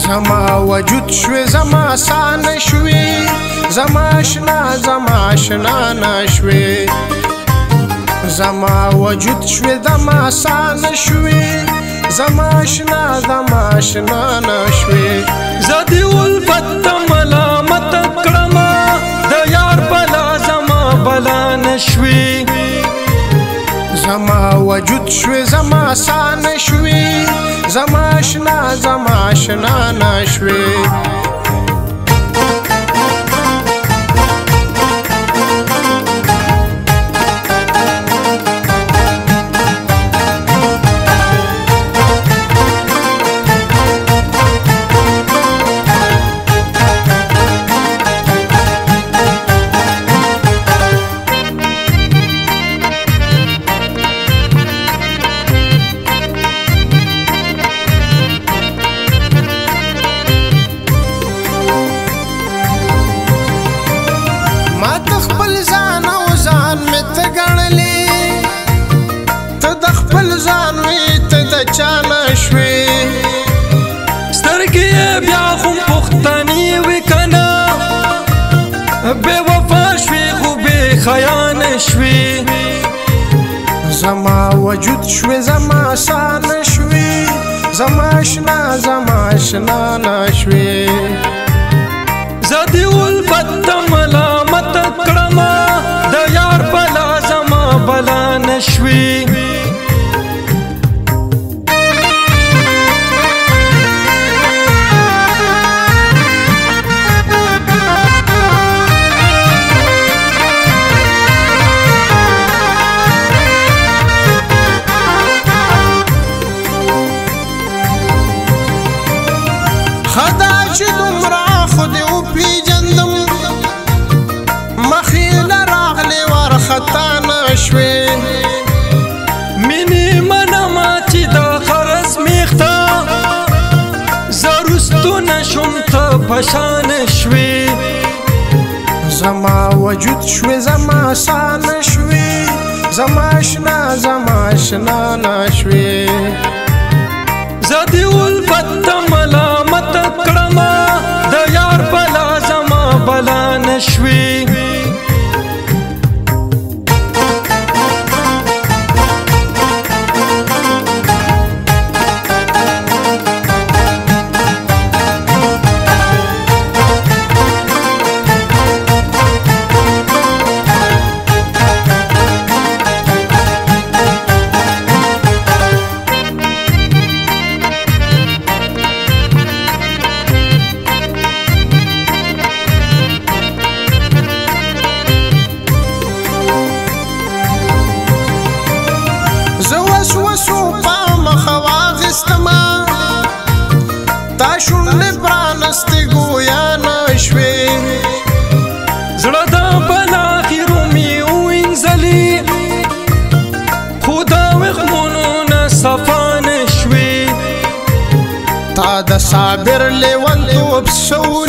زما وجود شوی زما سان شوی زما اشنا زما اشنا نشوی زما وجود شوی زما سان شوی زما اشنا زما اشنا نشوی زدی الفت ملامت کړما د یار بلا زما بلا نشوی زما وجود شوی زما سان شوی زما اشنا زما اشنا نشوی چانه شوی سترګې بیا خو پختنی وکنه بے وفا شوی خو بے خیان شوی زما وجود شوی زما سان شوی زما اشنا زما اشنا نشوی زدی الفت ملامت کړما د یار بلا زما بلا نشوی خدا چې دومره خودی وپېژندم مخې له راغلې وارخطا نشوې مینې منمه چې دا خرس میخته زه رستو نشم ته په شان شوې زما وجود شوی زما سان شوی زما اشنا زما اشنا نشوې زدی الفت ملامت کړما د یار بلا زما بلا نشوی وسو پام خواغستما تا شونډې پرانستې ګویا نشوې زړه د بالاخرو مې وینځلي خو د وغمونو نه صفا نشوې تا د صابر لیونتوب سو